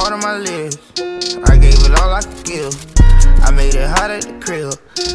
heart on my lips. I gave it all I could give. I made it hot at the crib.